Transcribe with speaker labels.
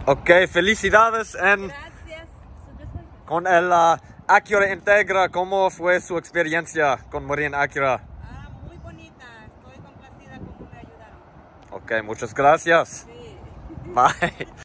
Speaker 1: Ok, felicidades
Speaker 2: Gracias.
Speaker 1: con el Acura Integra. ¿Cómo fue su experiencia con Munir Acura?
Speaker 2: Muy bonita. Estoy complacida como me ayudaron.
Speaker 1: Ok, muchas gracias.
Speaker 2: Sí.
Speaker 1: Bye.